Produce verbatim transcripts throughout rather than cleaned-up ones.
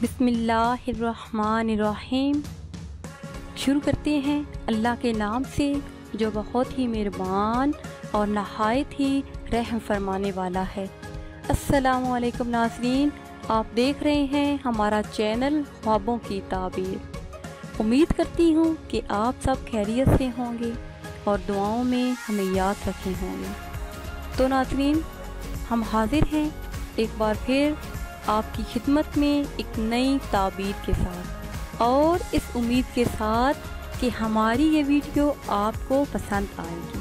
بسم اللہ الرحمن الرحیم۔ شروع کرتے ہیں اللہ کے نام سے جو بہت ہی مہربان اور نہایت ہی رحم فرمانے والا ہے۔ السلام علیکم ناظرین، آپ دیکھ رہے ہیں ہمارا چینل خوابوں کی تعبیر۔ امید کرتی ہوں کہ آپ سب خیریت سے ہوں گے اور دعاؤں میں ہمیں یاد رکھے ہوں گے۔ تو ناظرین، ہم حاضر ہیں ایک بار پھر آپ کی خدمت میں ایک نئی تعبیر کے ساتھ، اور اس امید کے ساتھ کہ ہماری یہ ویڈیو آپ کو پسند آئے گی۔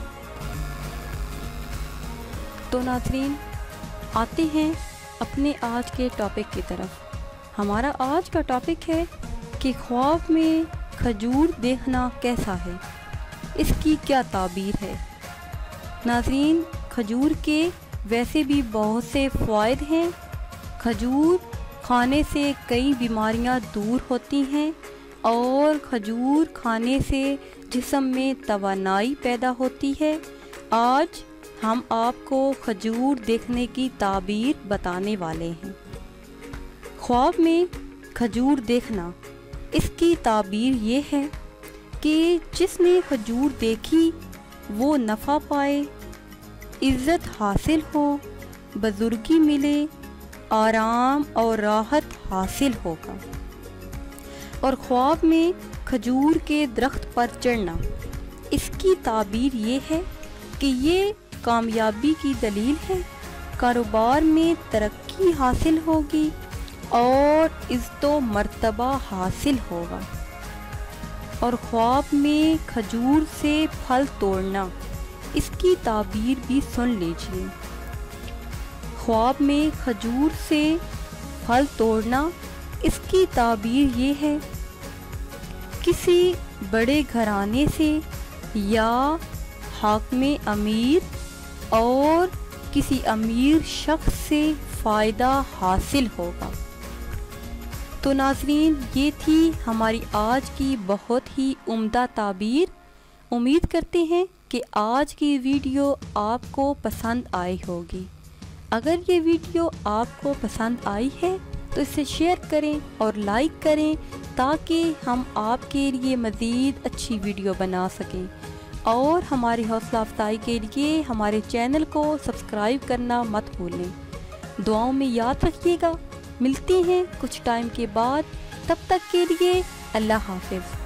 تو ناظرین، آتے ہیں اپنے آج کے ٹاپک کی طرف۔ ہمارا آج کا ٹاپک ہے کہ خواب میں کھجور دیکھنا کیسا ہے، اس کی کیا تعبیر ہے۔ ناظرین، کھجور کے ویسے بھی بہت سے فوائد ہیں۔ کھجور کھانے سے کئی بیماریاں دور ہوتی ہیں، اور کھجور کھانے سے جسم میں توانائی پیدا ہوتی ہے۔ آج ہم آپ کو کھجور دیکھنے کی تعبیر بتانے والے ہیں۔ خواب میں کھجور دیکھنا، اس کی تعبیر یہ ہے کہ جس نے کھجور دیکھی وہ نفع پائے، عزت حاصل ہو، بزرگی ملے، آرام اور راحت حاصل ہوگا۔ اور خواب میں کھجور کے درخت پر چڑھنا، اس کی تعبیر یہ ہے کہ یہ کامیابی کی دلیل ہے، کاروبار میں ترقی حاصل ہوگی اور عزت و مرتبہ حاصل ہوگا۔ اور خواب میں کھجور سے پھل توڑنا، اس کی تعبیر بھی سن لیجیے۔ خواب میں کھجور سے پھل توڑنا، اس کی تعبیر یہ ہے کسی بڑے گھرانے سے یا حاکم امیر اور کسی امیر شخص سے فائدہ حاصل ہوگا۔ تو ناظرین، یہ تھی ہماری آج کی بہت ہی عمدہ تعبیر۔ امید کرتے ہیں کہ آج کی ویڈیو آپ کو پسند آئی ہوگی۔ اگر یہ ویڈیو آپ کو پسند آئی ہے تو اسے شیئر کریں اور لائک کریں، تاکہ ہم آپ کے لیے مزید اچھی ویڈیو بنا سکیں، اور ہماری حوصلہ افزائی کے لیے ہمارے چینل کو سبسکرائب کرنا مت بھولیں۔ دعاؤں میں یاد رکھیے گا۔ ملتے ہیں کچھ ٹائم کے بعد، تب تک کے لیے اللہ حافظ۔